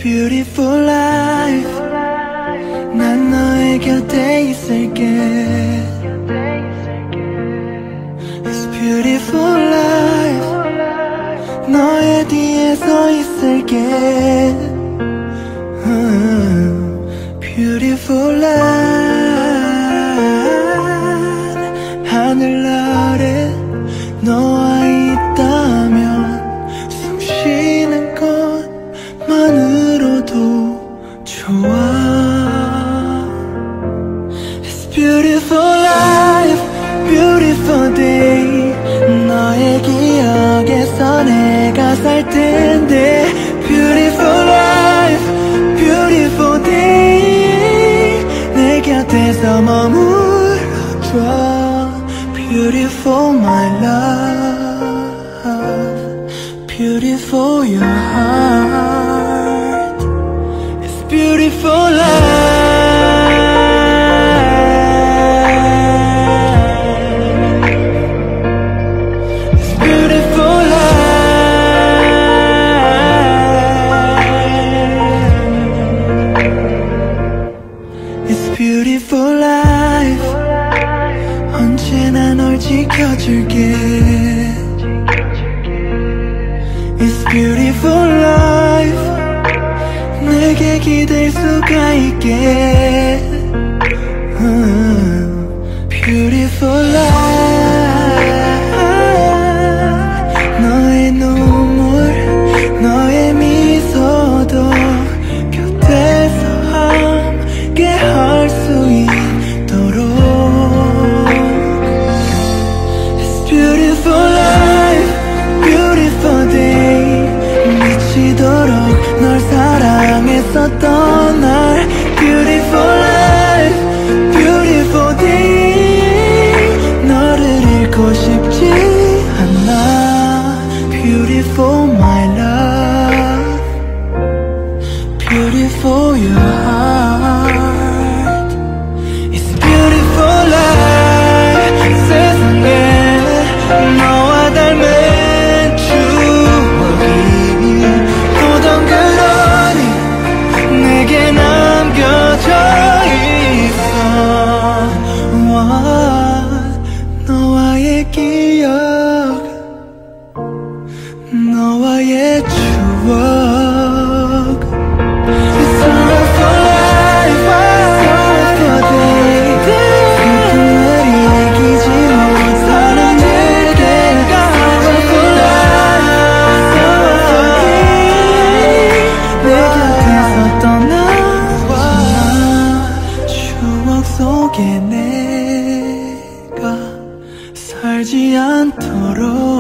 beautiful life. 난 너의 곁에 있을게. It's beautiful life. 너의 뒤에 서 있을게. Beautiful life. 하늘 아래 너와 있다면 숨 쉬는 것만으로도 좋아. It's beautiful life, beautiful day. 너의 기억에서 내가 살 텐데. Beautiful life, beautiful day. 내 곁에서 머물러줘. Beautiful my love, beautiful your heart. It's beautiful life. It's beautiful life. It's beautiful life. 언제나 널 지켜줄게. It's beautiful life. 내게 기댈 수가 있게. Beautiful life. 너의 눈물, 너의 미소도 곁에서 함께 할 수 있도록. Beautiful life, beautiful day. 미치도록 널 사랑했었던 날. Beautiful life, beautiful day. 너를 잃고 싶지 않아. Beautiful my love, beautiful your heart. It's beautiful life. 세상에 너와 닮은 추억이 보던 그러니 내게 남겨져 있어. 너와의 기억, 너와의 추억. It's all for life, all for day. 슬픔을 이기지 못하는 내게 all for life, all for day. 내 곁에서 떠나지 마. 추억 속에 내가 살지 않도록.